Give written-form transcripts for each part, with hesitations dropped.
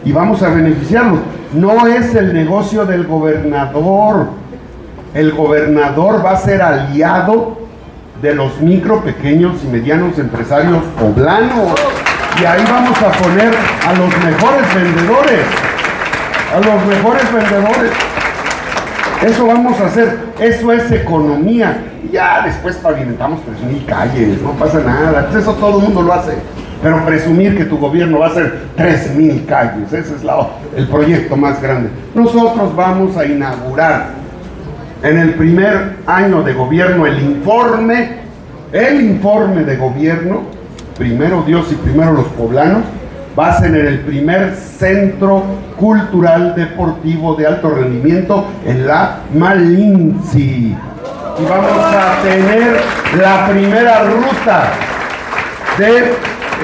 y vamos a beneficiarlos. No es el negocio del gobernador. El gobernador va a ser aliado de los micro, pequeños y medianos empresarios poblanos. Y ahí vamos a poner a los mejores vendedores. A los mejores vendedores. Eso vamos a hacer. Eso es economía. Y ya después pavimentamos 3,000 calles. No pasa nada. Pues eso todo el mundo lo hace. Pero presumir que tu gobierno va a hacer 3,000 calles. Ese es el proyecto más grande. Nosotros vamos a inaugurar en el primer año de gobierno el informe de gobierno, primero Dios y primero los poblanos, va a ser en el primer centro cultural deportivo de alto rendimiento en la Malinci. Y vamos a tener la primera ruta de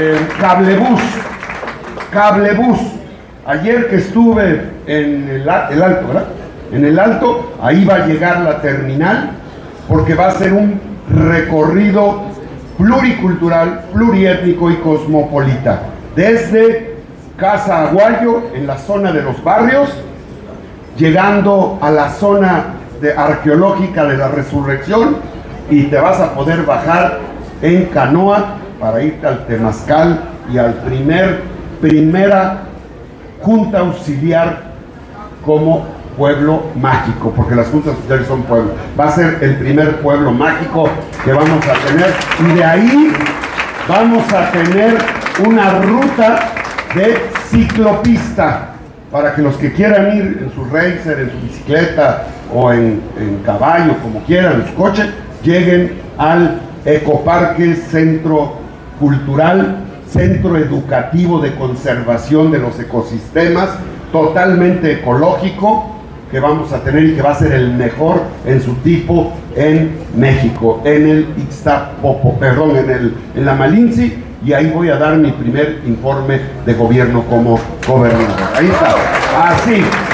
cablebús. Ayer que estuve en el Alto, ¿verdad? En el Alto, ahí va a llegar la terminal, porque va a ser un recorrido pluricultural, pluriétnico y cosmopolita. Desde Casa Aguayo, en la zona de los barrios, llegando a la zona arqueológica de la Resurrección, y te vas a poder bajar en canoa para irte al Temazcal y al primera junta auxiliar como pueblo mágico, porque las juntas auxiliares son pueblos. Va a ser el primer pueblo mágico que vamos a tener, y de ahí vamos a tener una ruta de ciclopista para que los que quieran ir en su racer, en su bicicleta o en caballo, como quieran, en su coche, lleguen al Ecoparque Centro Cultural, Centro Educativo de Conservación de los Ecosistemas, totalmente ecológico, que vamos a tener y que va a ser el mejor en su tipo en México, en el Ixtapopo, perdón, en la Malinci, y ahí voy a dar mi primer informe de gobierno como gobernador. Ahí está, así.